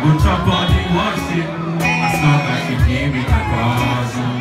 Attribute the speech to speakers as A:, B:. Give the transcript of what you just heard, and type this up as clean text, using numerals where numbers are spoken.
A: go chop body washing as long as you give me a cause.